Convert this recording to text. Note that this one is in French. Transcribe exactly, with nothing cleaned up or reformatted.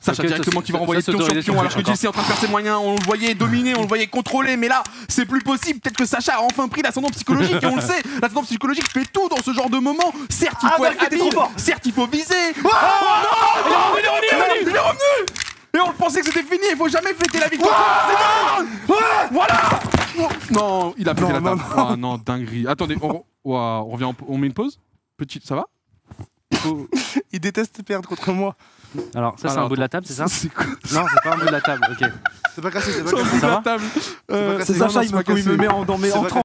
Sacha directement qui va renvoyer pion sur pion alors que J C est en train de faire ses moyens, on le voyait dominer, on le voyait contrôler, mais là c'est plus possible. Peut-être que Sacha a enfin pris l'ascendant psychologique et on le sait, l'ascendant psychologique fait tout dans ce genre de moment. Certes il faut être habile, certes il faut viser. Oh, non, il est revenu, il est revenu, il est revenu. Et on pensait que c'était fini, il faut jamais fêter la victoire. Voilà. Non, il a pété la table. Oh non, dinguerie. Attendez, on, wow, on revient, en, on met une pause. Petite, ça va? Oh. Il déteste perdre contre moi. Alors, ça, c'est un bout de la table, c'est ça? C'est quoi? Non, c'est pas un bout de la table, ok. C'est pas cassé, c'est pas C'est un cassé. bout de Ça la va table. C'est pas cassé. C'est Sacha, il me met en, dans mes entrants.